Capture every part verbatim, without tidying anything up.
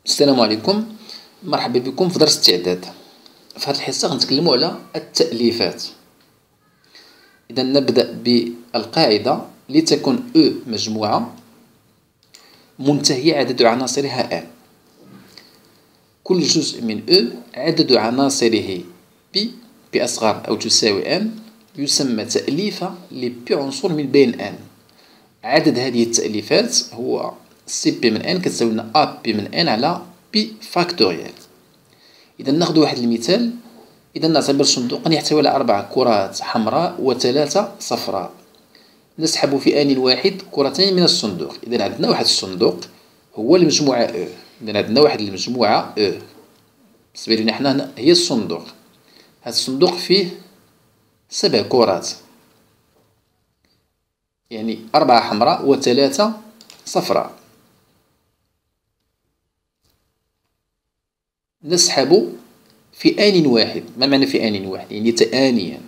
السلام عليكم. مرحبا بكم في درس التعداد. في هذه الحصة غنتكلموا على التأليفات. إذا نبدأ بالقاعدة: لتكن أ مجموعة منتهية عدد عناصرها n، كل جزء من أ عدد عناصره ب بأصغر أو تساوي n يسمى تأليفة لب عنصر من بين n. عدد هذه التأليفات هو سي بي من n كتساوي لنا أ بي من n على بي فاكتوريال. إذا ناخذ واحد المثال. إذا نعتبر صندوقا يحتوي على أربع كرات حمراء وثلاثة صفراء. نسحب في آن واحد كرتين من الصندوق. إذا عندنا واحد الصندوق هو المجموعة أ. إذا عندنا واحد المجموعة أ بالنسبة لنا حنا هي الصندوق. هذا الصندوق فيه سبع كرات، يعني أربعة حمراء وثلاثة صفراء. نسحب في آن واحد. ما معنى في آن واحد؟ يعني تآنيا،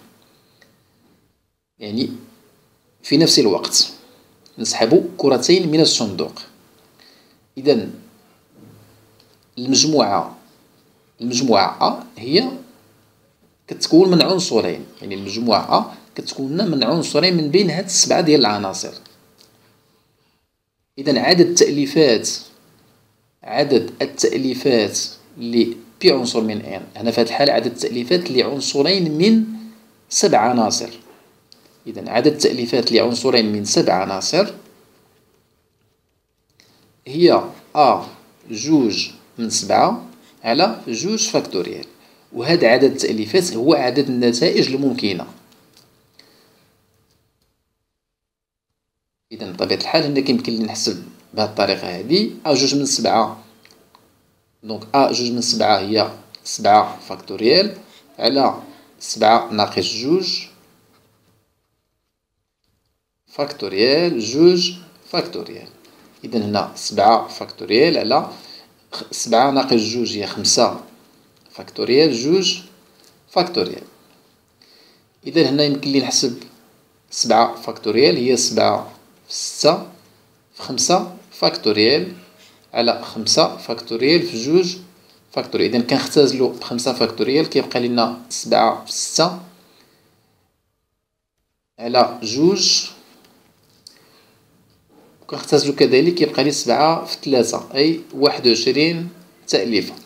يعني في نفس الوقت نسحب كرتين من الصندوق. إذا المجموعة المجموعة أ هي كتكون من عنصرين، يعني المجموعة أ كتكون من عنصرين من بين هاد السبعة ديال العناصر. إذا عدد التأليفات عدد التأليفات ل بي عنصر من n، هنا في هذه الحالة عدد التأليفات لعنصرين من سبع عناصر. إذا عدد التأليفات لعنصرين من سبع عناصر هي أ جوج من سبعة على جوج فاكتوريال، وهذا عدد التأليفات هو عدد النتائج الممكنة. إذا بطبيعة الحال هنا كيمكن لي نحسب بهذه الطريقة هذه. أ جوج من سبعة، دونك أ جوج من سبعة هي سبعة فاكتوريال على سبعة ناقص جوج فاكتوريال جوج فاكتوريال. إذا هنا سبعة فاكتوريال على سبعة ناقص جوج هي خمسة فاكتوريال جوج فاكتوريال. إذا هنا يمكن لي نحسب سبعة فاكتوريال هي سبعة في ستة في خمسة فاكتوريال على خمسة فاكتوريال في جوج فاكتوريال. إذا كنختزلو بخمسة فاكتوريال كيبقى لنا سبعة في ستة على جوج، وكنختزلو كذلك كيبقى لي سبعة في ثلاثة، أي واحد وعشرين تأليفة.